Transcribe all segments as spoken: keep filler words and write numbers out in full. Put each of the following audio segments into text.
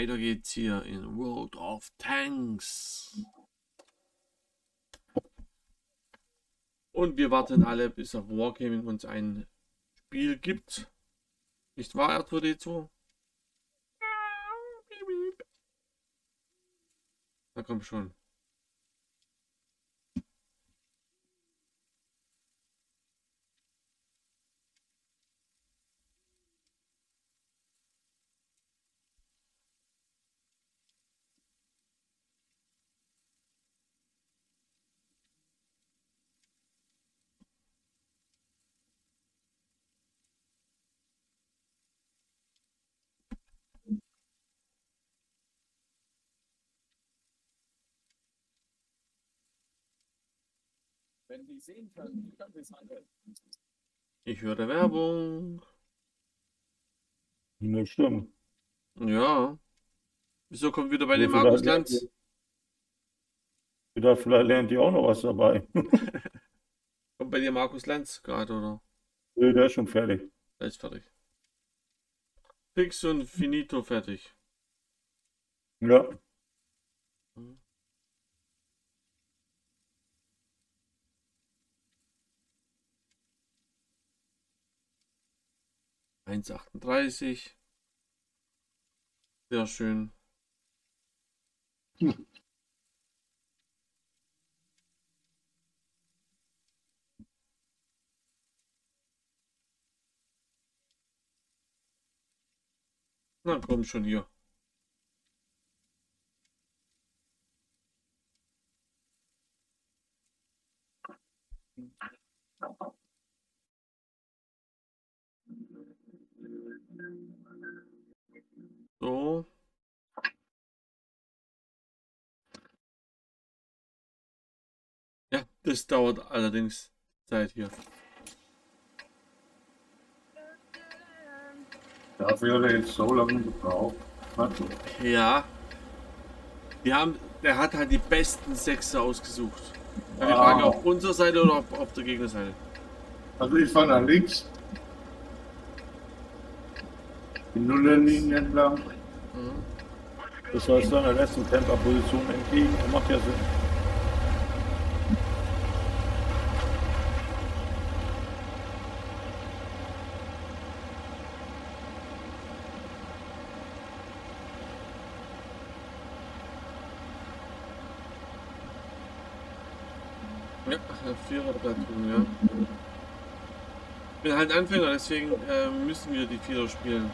weiter geht's hier in World of Tanks. Und wir warten alle, bis auf Wargaming uns ein Spiel gibt. Nicht wahr, R zwei D zwei? Na komm schon. Wenn die sehen können, kann sie es handeln. Ich höre Werbung. Ja, stimmt. Ja. Wieso kommt wieder bei Aber dem Markus vielleicht Lanz? lernt ihr- Ja, vielleicht lernt ihr auch noch was dabei. Kommt bei dir Markus Lanz gerade, oder? Nee, der ist schon fertig. Er ist fertig. Fix und finito fertig. Ja. eins Komma achtunddreißig. Sehr schön. Na komm schon hier. So. Ja, das dauert allerdings Zeit hier. Dafür hat er jetzt so lange gebraucht. Warte. Ja. Wir haben, der hat halt die besten Sechser ausgesucht. Ja, die Wow. Frage auf unserer Seite oder auf, auf der Gegnerseite. Also ich fahre nach links. Die Nullerlinie entlang. Mhm. Das heißt, seiner letzten Temperposition entgegen. Das macht ja Sinn. Ja, Viererplattform, ja. Ich bin halt Anfänger, deswegen äh, müssen wir die Vierer spielen.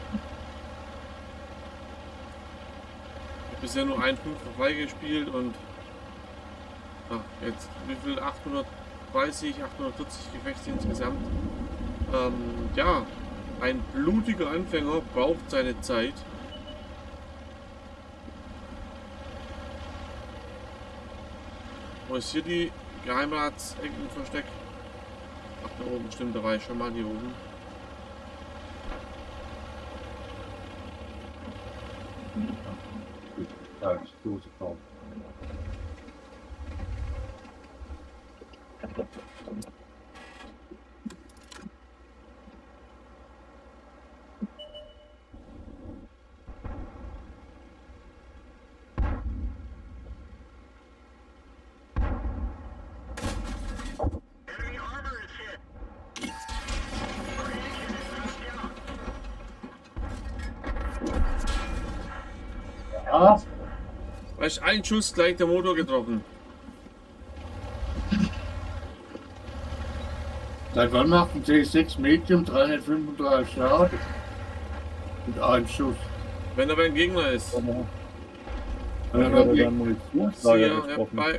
Ich habe bisher nur ein Fünfer freigespielt und ach, jetzt wie viel? achthundertdreißig, achthundertvierzig Gefechte insgesamt. Ähm, ja, ein blutiger Anfänger braucht seine Zeit. Wo ist hier die Geheimratsecken versteckt? Ach, da oben, stimmt, da war ich schon mal hier oben. Da ist Dose drauf. Ja, Weißt du, ein Schuss gleich der Motor getroffen. seit wann macht ein C sechs Medium dreihundertfünfunddreißig Schaden? Und ein Schuss. Wenn er beim Gegner ist. Dann Ja, hat er okay. dann Munitionslager Hier, ja, getroffen. bei,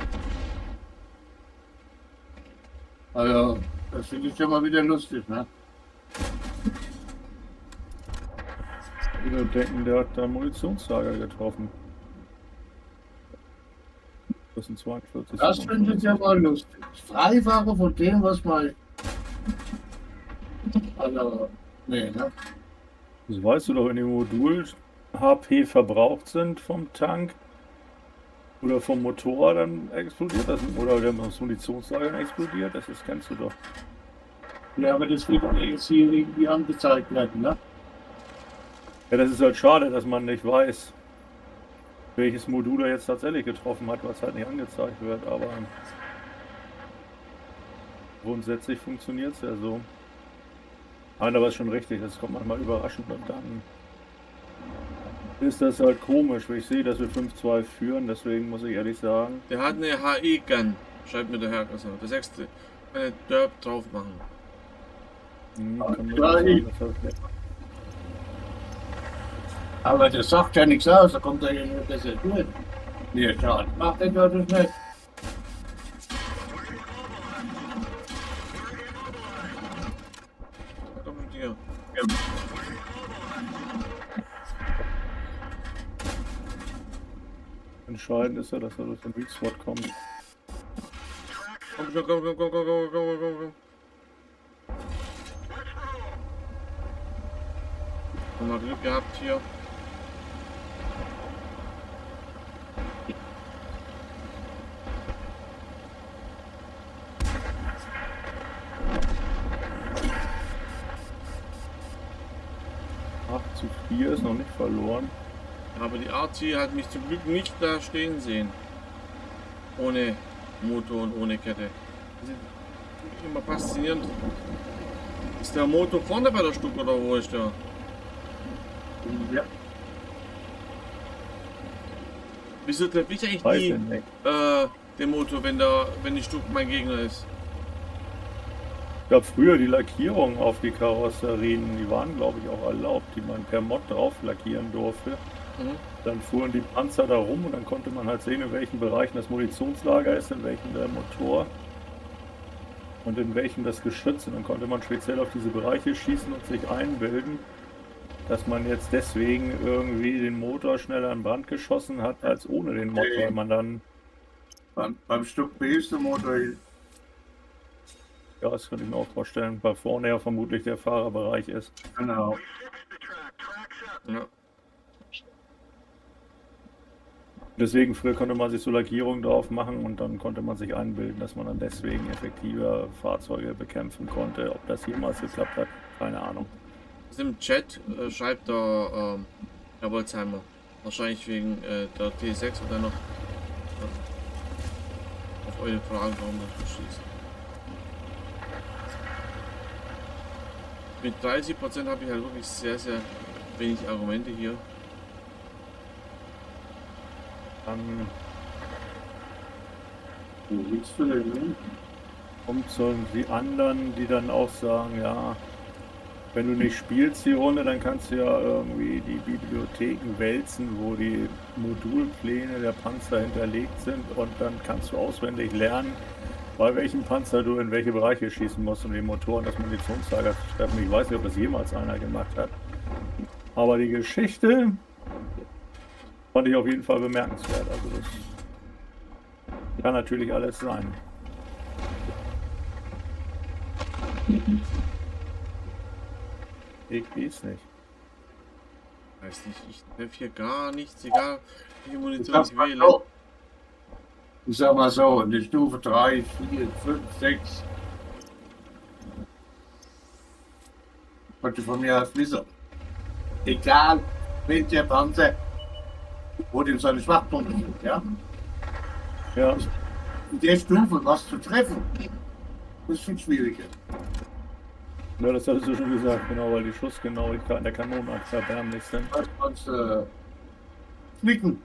Also, das finde ich schon mal wieder lustig, ne? Viele denken, der hat da Munitionslager getroffen. Das sind zweiundvierzig. Das finde ich ja mal lustig. Dreifache von dem, was mal. Also, nee, ne? Das weißt du doch, wenn die Modul H P verbraucht sind vom Tank oder vom Motorrad, dann explodiert das. Oder wenn das Munitionslager explodiert, das ist, kennst du doch. Ja, aber das wird jetzt hier irgendwie angezeigt werden, ne? Ja, das ist halt schade, dass man nicht weiß. welches Modul er jetzt tatsächlich getroffen hat, was halt nicht angezeigt wird, aber grundsätzlich funktioniert es ja so. Aber das ist schon richtig, das kommt manchmal überraschend und dann ist das halt komisch, weil ich sehe, dass wir fünf zwei führen, deswegen muss ich ehrlich sagen. Der hat eine H E-Gun, schreibt mir der Herr. Also der sechste. Eine Derp drauf machen. Hm, kann man Ja, sagen, ich- das hat- Aber der sagt ja nichts aus, da kommt er ja nicht besser durch. Nee, schade. Macht er das nicht. Komm mit dir. Entscheidend ist ja, dass er durch den Weak Spot kommt. Komm schon, komm, komm, komm, komm, komm, komm, komm, komm. Haben wir Glück gehabt hier. acht zu vier ist noch nicht verloren. Aber die Archie hat mich zum Glück nicht da stehen sehen. Ohne Motor und ohne Kette. Das ist immer faszinierend. Ist der Motor vorne bei der Stuck oder wo ist der? Ja. Wieso treffe ich eigentlich Weiß nie ich nicht. äh, den Motor, wenn, der, wenn die Stuck mein Gegner ist? Es gab früher die Lackierungen auf die Karosserien, die waren glaube ich auch erlaubt, die man per Mod drauf lackieren durfte. Mhm. Dann fuhren die Panzer da rum und dann konnte man halt sehen, in welchen Bereichen das Munitionslager ist, in welchen der Motor und in welchen das Geschütz. Und dann konnte man speziell auf diese Bereiche schießen und sich einbilden, dass man jetzt deswegen irgendwie den Motor schneller an Brand geschossen hat als ohne den Mod, weil man dann, Beim, beim Stück B ist der Motor hin. ja, das könnte ich mir auch vorstellen, weil vorne ja vermutlich der Fahrerbereich ist. Genau. Ja. Deswegen früher konnte man sich so Lackierungen drauf machen und dann konnte man sich einbilden, dass man dann deswegen effektiver Fahrzeuge bekämpfen konnte. Ob das jemals geklappt hat, keine Ahnung. Also im Chat äh, schreibt der ähm, Herr Wolzheimer. Wahrscheinlich wegen äh, der T sechs oder noch äh, auf eure Fragen, warum das so schießt. Mit dreißig Prozent habe ich halt wirklich sehr, sehr wenig Argumente hier. Dann Wo willst du denn hin? kommt so die anderen, die dann auch sagen, ja, wenn du nicht spielst die Runde, dann kannst du ja irgendwie die Bibliotheken wälzen, wo die Modulpläne der Panzer hinterlegt sind und dann kannst du auswendig lernen, bei welchem Panzer du in welche Bereiche schießen musst, um den Motor und das Munitionslager zu treffen. Ich weiß nicht, ob das jemals einer gemacht hat. Aber die Geschichte fand ich auf jeden Fall bemerkenswert. Also das kann natürlich alles sein. Ich weiß nicht. Weiß nicht, ich treffe hier gar nichts, egal welche Ich Munition sag ich mal wähle. so. Ich sag mal so, in der Stufe drei, vier, fünf, sechs. Könnte von mir aus wissen. Egal, welcher Panzer, wo dem seine Schwachpunkte sind, ja? Ja, In der Stufe was zu treffen, ist viel schwieriger. ja, das hattest du schon gesagt, genau, weil die Schussgenauigkeiten der Kanonenachse erbärmlich sind. Was kannst du äh, knicken.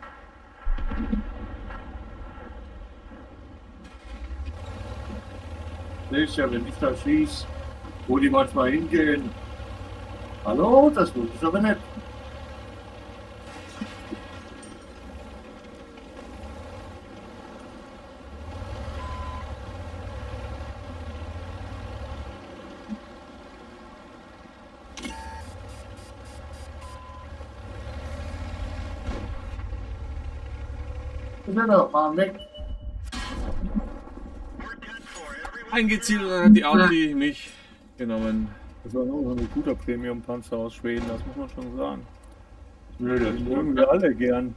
Das ist ja, wenn ich da schieße, wo die manchmal hingehen. Hallo, das muss ich aber nicht. Genau, fahren weg. Eingezielt und dann hat die Audi mich genommen. Das war auch ein guter Premium-Panzer aus Schweden, das muss man schon sagen. Nö, das Den mögen wir alle gern.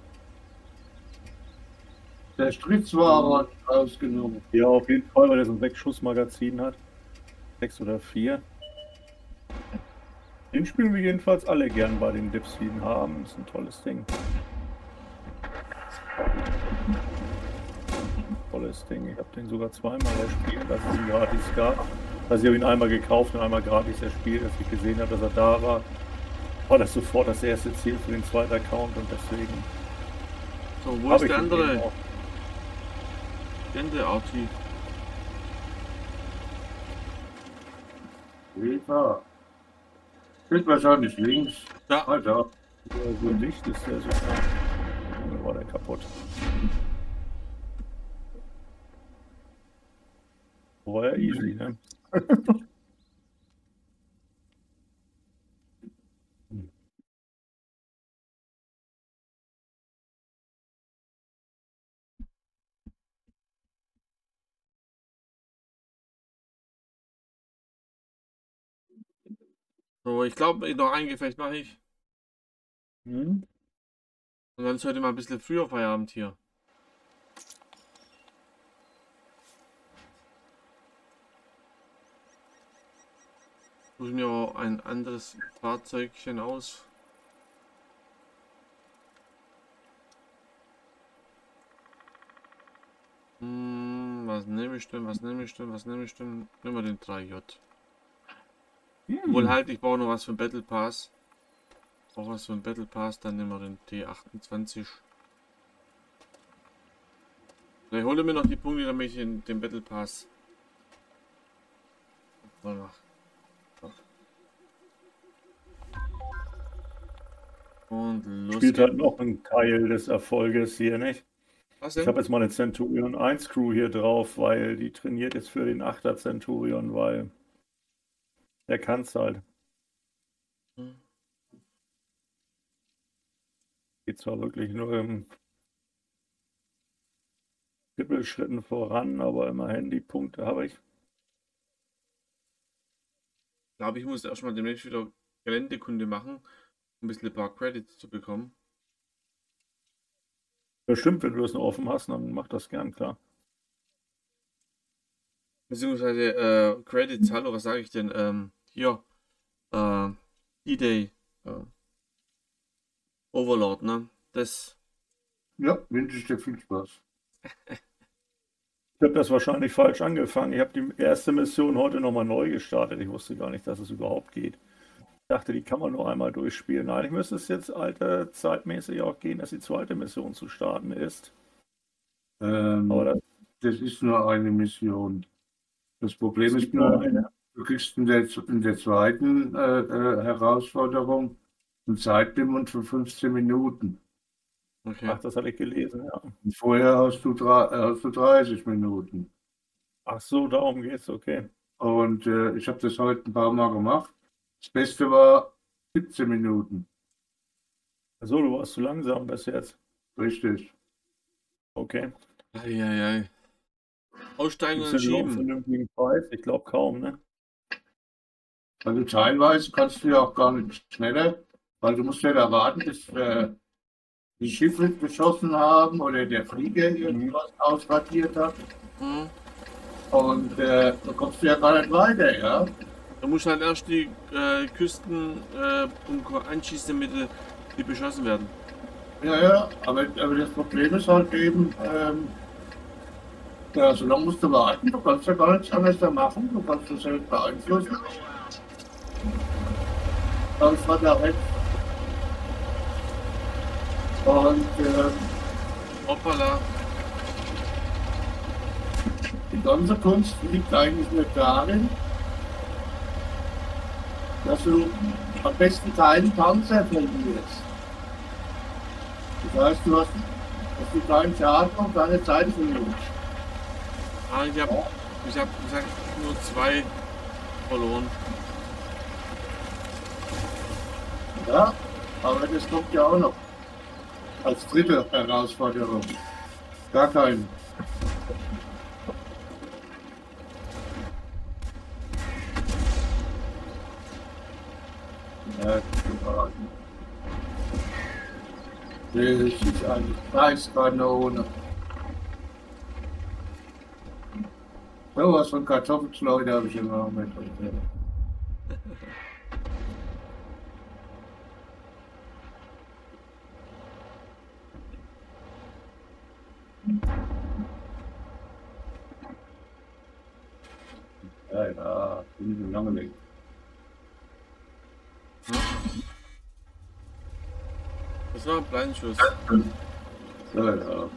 Der Stritzwahrer hat rausgenommen. Ja, auf jeden Fall, weil er so ein Sechs-Schuss-Magazin hat. Sechs oder vier. Den spielen wir jedenfalls alle gern bei den Dips, die ihn haben. Das ist ein tolles Ding. tolles Ding. Ich habe den sogar zweimal gespielt, als es ihn gratis gab. Also ich habe ihn einmal gekauft und einmal gratis erspielt, als ich gesehen habe, dass er da war. War das sofort das erste Ziel für den zweiten Account und deswegen. So, wo hab ist ich der den andere? eben auch. Ende Arti. Eva. Steht wahrscheinlich links. Ja, Alter. Ja, so dicht ist der sogar. Dann war der kaputt. War ja easy, ne? so, ich glaube, noch ein Gefecht mache ich. Hm? Und dann ist heute mal ein bisschen früher Feierabend hier. Suche mir auch ein anderes Fahrzeugchen aus. Hm, was nehme ich denn, was nehme ich denn, was nehme ich denn? Nehmen wir den drei J. Wohl Hm. halt, ich brauche noch was für den Battle Pass. Auch was für den Battle Pass, dann nehmen wir den T achtundzwanzig. Ich hole mir noch die Punkte, damit ich in den Battle Pass mal nach. Und los Spielt geht's. halt noch ein Teil des Erfolges hier, nicht? Was Ich denn? habe jetzt mal eine Centurion eins Crew hier drauf, weil die trainiert jetzt für den achter Centurion, weil der kann es halt. Hm. Geht zwar wirklich nur im Trippelschritten voran, aber immerhin die Punkte habe ich. Ich glaube, ich muss erstmal demnächst wieder Geländekunde machen, um ein bisschen ein paar Credits zu bekommen. Bestimmt, wenn du das noch offen hast, dann mach das gern, klar. Beziehungsweise äh, Credits, hallo, was sage ich denn? Ähm, hier, äh, D-Day, äh, Overlord, ne? Das, Ja, wünsche ich dir viel Spaß. Ich habe das wahrscheinlich falsch angefangen. Ich habe die erste Mission heute nochmal neu gestartet. Ich wusste gar nicht, dass es überhaupt geht. Ich dachte, die kann man nur einmal durchspielen. Eigentlich müsste es jetzt alter zeitmäßig auch gehen, dass die zweite Mission zu starten ist. Ähm, Aber das das ist nur eine Mission. Das Problem ist ist nur nur, eine. du kriegst in der, in der zweiten äh, äh, Herausforderung ein Zeitlimit von fünfzehn Minuten. okay. Ach, das hatte ich gelesen, ja. Und vorher hast du, drei, hast du dreißig Minuten. Ach so, darum geht's, okay. Und äh, ich habe das heute ein paar Mal gemacht. Das Beste war siebzehn Minuten. So, du warst zu langsam bis jetzt. Richtig. Okay. Eieiei. Aussteigen Ist und denn noch einen schieben. vernünftigen Preis? Ich glaube kaum, ne? Also teilweise kannst du ja auch gar nicht schneller, weil du musst ja da warten, bis äh, die Schiffe geschossen haben oder der Flieger irgendwas ausradiert hat. Hm. Und äh, da kommst du ja gar nicht weiter, ja. Da muss halt erst die äh, Küstenbunker anschießen, damit die, die beschossen werden. Ja, ja, aber, aber das Problem ist halt eben, ähm, ja, so lange musst du warten, du kannst ja gar nichts anderes da machen, du kannst das selbst beeinflussen. Dann fährt er weg. Und ähm, Hoppala. die ganze Kunst liegt eigentlich nur darin, dass du am besten keinen Panzer verlierst. Das heißt, du hast, dass du keinen Schaden und keine Zeit verlierst. Ah, ich habe, ich habe gesagt, nur zwei verloren. Ja, aber das kommt ja auch noch als dritte Herausforderung. Gar keinen. Ja, das ist eine Preiskanone. So was von Kartoffelschleuder habe ich immer mit. bin so lange weg. Das war ein Blindschuss. Ja, ja.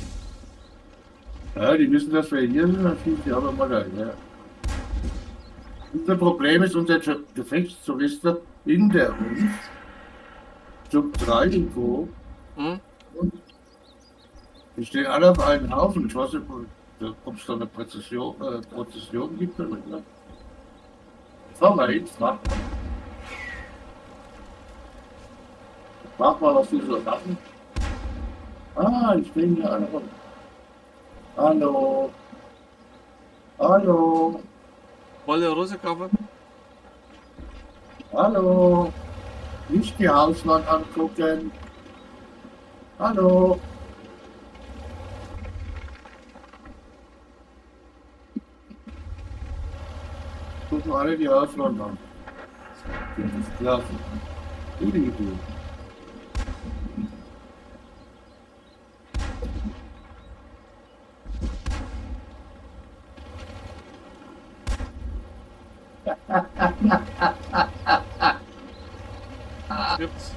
Ja, die wissen, dass wir hier sind, dann schießen die aber mal rein. Ja. Unser Problem ist, unser Gefechtstouristen hinter uns, Sub drei irgendwo, Hm? die stehen alle auf einem Haufen. Ich weiß nicht, ob es da eine Präzision, äh, Prozession gibt oder nicht. Fahr mal hin, frag mal. Frag mal, was die so machen. Ah, ich bin hier alle rum. Hallo. Hallo. Wolle Russekaffe? Hallo. Nicht die Hauswand angucken. Hallo. Gucken alle die Hauswand an. Das ist klasse. Gute Idee. Gibt's.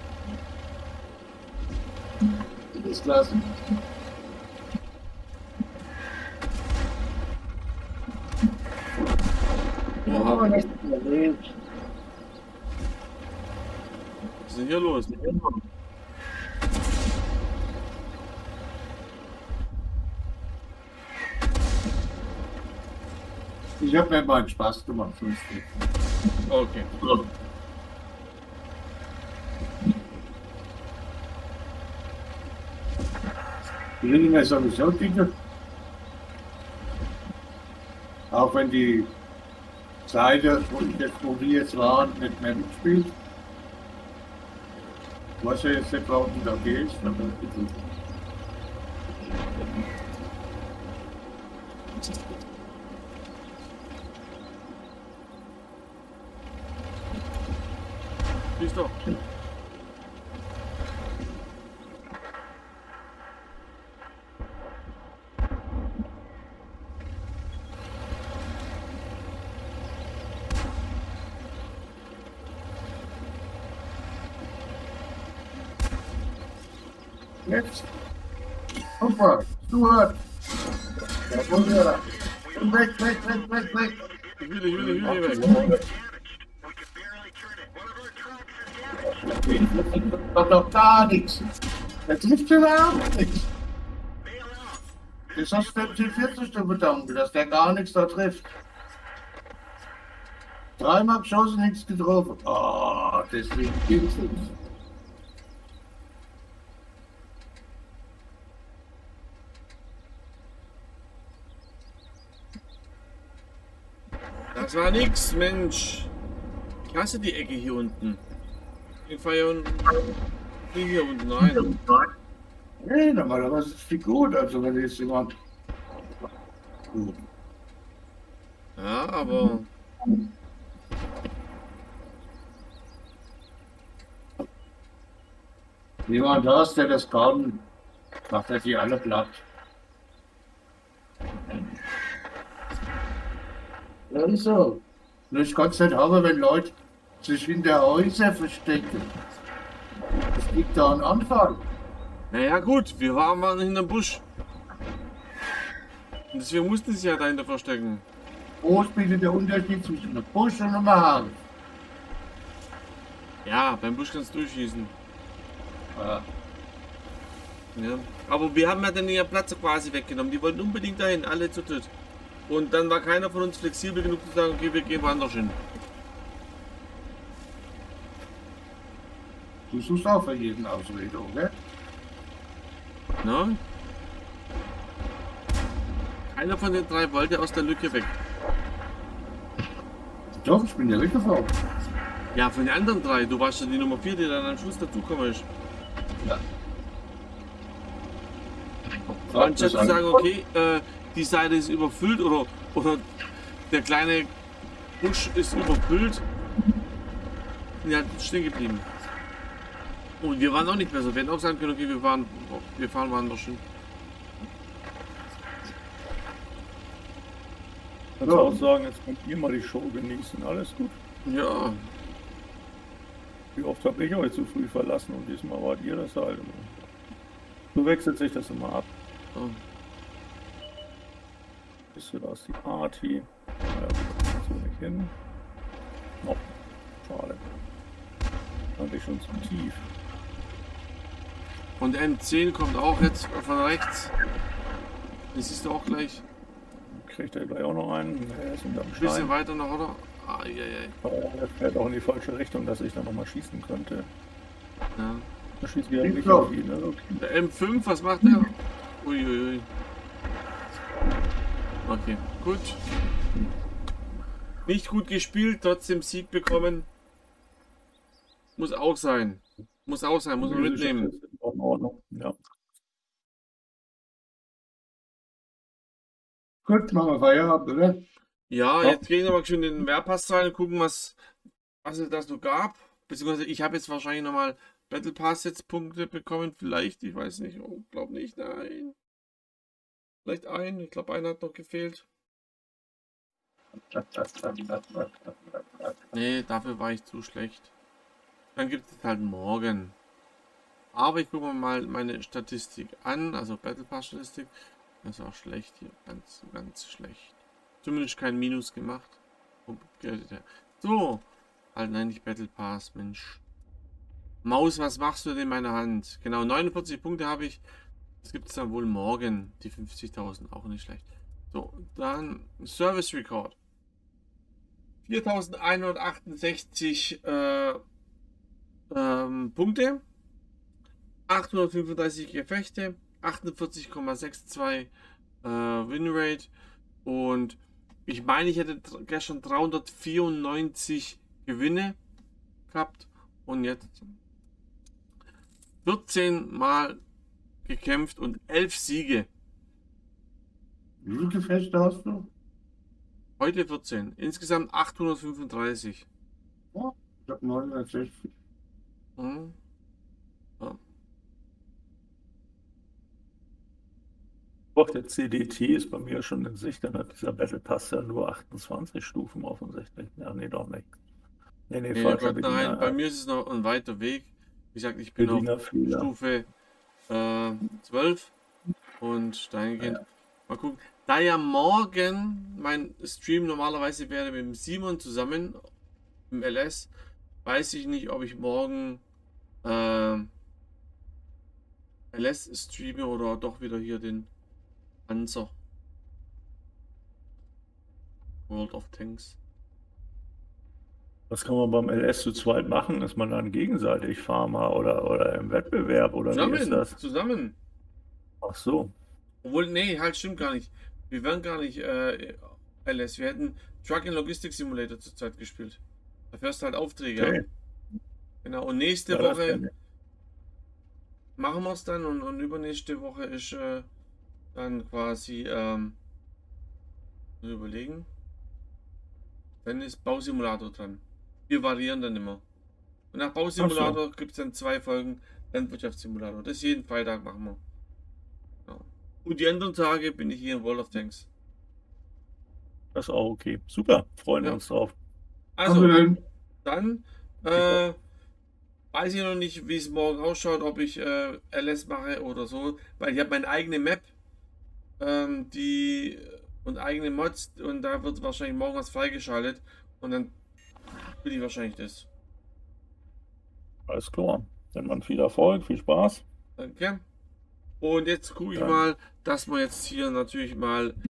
Das ist klasse. Oha, Oh, was das ist erlebt. ist denn hier los? Ich habe mir mal einen Spaß gemacht. Okay. Die Ringe ist sowieso dicke. Auch wenn die Seite, wo, ich jetzt, wo wir jetzt waren, nicht mehr mitspielt. Ich weiß ja jetzt nicht, warum du da gehst. Aber Siehst du? jetzt. Super. Stuart. Ja, wunderbar. Weg, weg, weg, weg, weg. Ich will, ich will, ich will hier weg. Doch doch gar nichts. Er trifft überhaupt nichts. Das hast du den vierzigsten bedankt, dass der gar nichts da trifft. Dreimal geschossen, nichts getroffen. Oh, deswegen gibt's nichts. Das war nix, Mensch. Ich hasse die Ecke hier unten. Ich fahre hier unten. Die hier unten rein. Nee, normalerweise ist die gut, also wenn jetzt jemand. Gut. Ja, aber. Jemand da ist, der das kann, macht er die alle platt. Ja, ist so. Nur ich kann es nicht haben, wenn Leute sich hinter Häuser verstecken. Es gibt da einen Anfall. Naja, gut, wir waren mal hinterm Busch. Und deswegen mussten sie sich ja dahinter verstecken. Wo ist bitte der Unterschied zwischen einem Busch und einem Haus? Ja, beim Busch kannst du durchschießen. Ja. Ja. Aber wir haben ja dann ihren Platz quasi weggenommen. Die wollten unbedingt dahin, alle zu dritt. Und dann war keiner von uns flexibel genug zu sagen, okay, wir gehen woanders hin. Du suchst auch für jeden Ausrede, oder? Na? Keiner von den drei wollte aus der Lücke weg. Doch, ich bin ja weggefahren. Ja, von den anderen drei. Du warst ja die Nummer vier, die dann am Schluss dazukommen ist. Ja. Anstatt zu sagen, okay, äh, die Seite ist überfüllt oder, oder der kleine Busch ist überfüllt, sind die halt stehen geblieben. Und wir waren auch nicht besser. Wir hätten auch sagen können, okay, wir fahren, wir fahren woanders hin. kannst Ja. auch sagen, jetzt könnt ihr mal die Show genießen. Alles gut. Ja, Wie oft habe ich euch zu früh verlassen und diesmal wart ihr das halt. So wechselt sich das immer ab. so. Bist du aus die Party? Ja, gut, so nicht hin. Noch. Schade. Fand ich schon zu tief. Und M zehn kommt auch jetzt von rechts. Das siehst du auch gleich. Kriegt er gleich auch noch einen? Nee, er ist unterm Ein bisschen Stein. weiter noch, oder? Ah, ja, ja. Aber er fährt auch in die falsche Richtung, dass ich da nochmal schießen könnte. ja. Da schießt wieder nicht Ja. auf ihn. Ne? Okay. Der M fünf, was macht der? Uiuiui. Okay, gut. Nicht gut gespielt, trotzdem Sieg bekommen. Muss auch sein. Muss auch sein, muss man mitnehmen. Das ist auch in Ordnung. Ja. Gut, machen wir Feierabend, oder? Ja, Ja. jetzt gehen wir mal schön in den Wehrpass rein und gucken, was, was es da so gab. Beziehungsweise ich habe jetzt wahrscheinlich nochmal Battle Pass jetzt Punkte bekommen. Vielleicht, ich weiß nicht. Oh, glaub nicht, nein. Vielleicht ein, ich glaube, einer hat noch gefehlt. Nee, dafür war ich zu schlecht. Dann gibt es halt morgen. Aber ich gucke mir mal meine Statistik an, also Battle Pass Statistik. Das war schlecht hier, ganz, ganz schlecht. Zumindest kein Minus gemacht. So, halt nein, nicht Battle Pass, Mensch. Maus, was machst du denn in meiner Hand? Genau, neunundvierzig Punkte habe ich. Das gibt es dann wohl morgen, die fünfzigtausend, auch nicht schlecht. So, dann Service Record. viertausendeinhundertachtundsechzig äh, ähm, Punkte, achthundertfünfunddreißig Gefechte, achtundvierzig Komma zweiundsechzig äh, Winrate und ich meine, ich hätte gestern dreihundertvierundneunzig Gewinne gehabt und jetzt vierzehn Mal gekämpft und elf Siege. Wie viele Gefechte hast du? Heute vierzehn. Insgesamt achthundertfünfunddreißig. Ich habe neunhundertsechzig. Mhm. Ja. Doch, der C D T ist bei mir schon in Sicht. Dann hat dieser Battle Pass ja nur achtundzwanzig Stufen offensichtlich. Ja, nee, doch nicht. Nee, nee, Nee, falscher Gott, nein, Bediener. bei mir ist es noch ein weiter Weg. Wie gesagt, ich bin auf Bedienerfehler. Stufe äh, zwölf und dahingehend mal gucken. Da ja morgen mein Stream normalerweise wäre mit dem Simon zusammen im L S, weiß ich nicht, ob ich morgen äh, L S streame oder doch wieder hier den Panzer. World of Tanks. Was kann man beim L S zu zweit machen? Ist man dann gegenseitig Farmer oder, oder im Wettbewerb oder wie ist Zusammen, das? zusammen. Ach so. Obwohl, nee, halt stimmt gar nicht. Wir wären gar nicht äh, L S. Wir hätten Truck and Logistics Simulator zurzeit gespielt. Da fährst du halt Aufträge Okay. ab. Genau, und nächste Ja, das Woche kann ich. machen wir es dann und, und übernächste Woche ist äh, dann quasi ähm, muss ich überlegen. Dann ist Bausimulator dran. Wir variieren dann immer. Und nach Bausimulator gibt es dann zwei Folgen Landwirtschaftssimulator. Das jeden Freitag machen wir. Ja. Und die anderen Tage bin ich hier in World of Tanks. Das ist auch okay. Super, freuen Ja. wir uns drauf. Also, Also, denn, dann äh, weiß ich noch nicht, wie es morgen ausschaut, ob ich äh, L S mache oder so, weil ich habe meine eigene Map, ähm, die und eigene Mods und da wird wahrscheinlich morgen was freigeschaltet und dann will ich wahrscheinlich das. Alles klar. Dann mal viel Erfolg, viel Spaß. Danke. Und jetzt gucke ich Dann- mal, dass wir jetzt hier natürlich mal